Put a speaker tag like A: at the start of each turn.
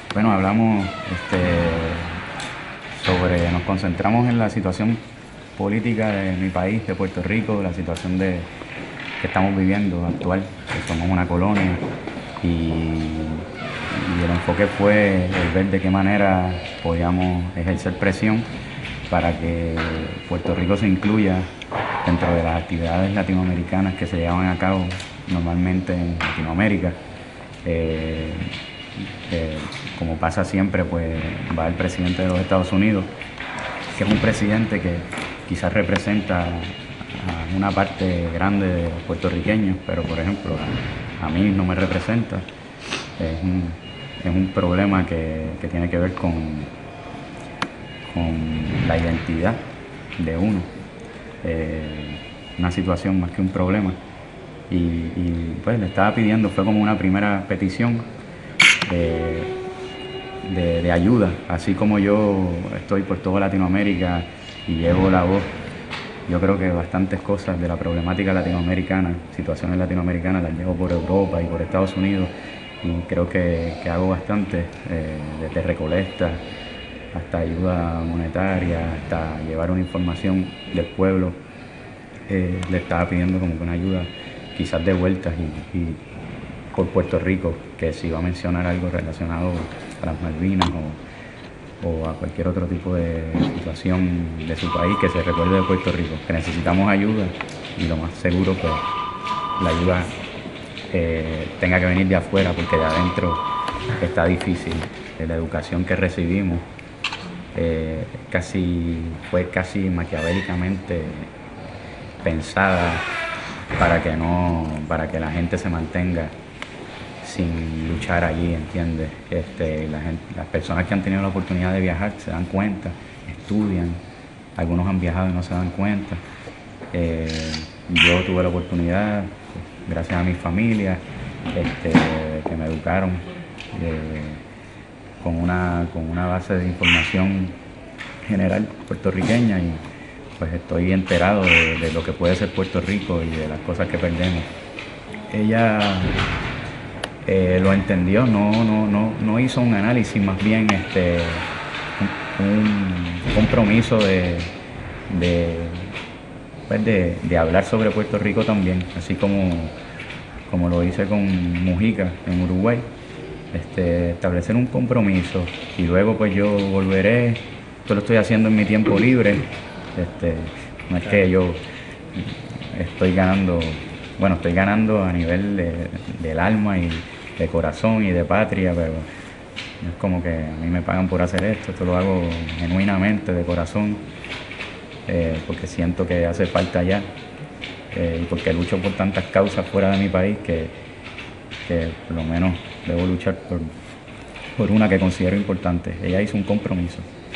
A: Bueno, hablamos nos concentramos en la situación política de mi país, de Puerto Rico, la situación que estamos viviendo actual, que somos una colonia, y el enfoque fue el ver de qué manera podíamos ejercer presión para que Puerto Rico se incluya dentro de las actividades latinoamericanas que se llevan a cabo normalmente en Latinoamérica. Como pasa siempre, pues va el presidente de los Estados Unidos, que es un presidente que quizás representa a una parte grande de los puertorriqueños, pero por ejemplo a mí no me representa. Es un problema que tiene que ver con la identidad de uno. Una situación más que un problema. Pues le estaba pidiendo, fue como una primera petición de ayuda, así como yo estoy por toda Latinoamérica y llevo la voz. Yo creo que bastantes cosas de la problemática latinoamericana, situaciones latinoamericanas, las llevo por Europa y por Estados Unidos, y creo que hago bastante, desde recolecta hasta ayuda monetaria, hasta llevar una información del pueblo. Le estaba pidiendo como que una ayuda quizás de vueltas y por Puerto Rico, que si va a mencionar algo relacionado a las Malvinas o a cualquier otro tipo de situación de su país, que se recuerde de Puerto Rico, que necesitamos ayuda, y lo más seguro pues la ayuda tenga que venir de afuera, porque de adentro está difícil. La educación que recibimos fue casi maquiavélicamente pensada para que la gente se mantenga sin luchar allí, ¿entiendes? Las personas que han tenido la oportunidad de viajar se dan cuenta, estudian, algunos han viajado y no se dan cuenta. Yo tuve la oportunidad, gracias a mi familia, que me educaron con una base de información general puertorriqueña, y pues estoy enterado de lo que puede ser Puerto Rico y de las cosas que perdemos. Ella lo entendió, no hizo un análisis, más bien un compromiso pues de hablar sobre Puerto Rico también, así como lo hice con Mujica en Uruguay. Establecer un compromiso, y luego pues yo volveré. Esto lo estoy haciendo en mi tiempo libre. No es que yo estoy ganando, bueno, estoy ganando a nivel del alma y de corazón y de patria, pero no es como que a mí me pagan por hacer esto lo hago genuinamente, de corazón, porque siento que hace falta allá, y porque lucho por tantas causas fuera de mi país que por lo menos debo luchar por una que considero importante. Ella hizo un compromiso.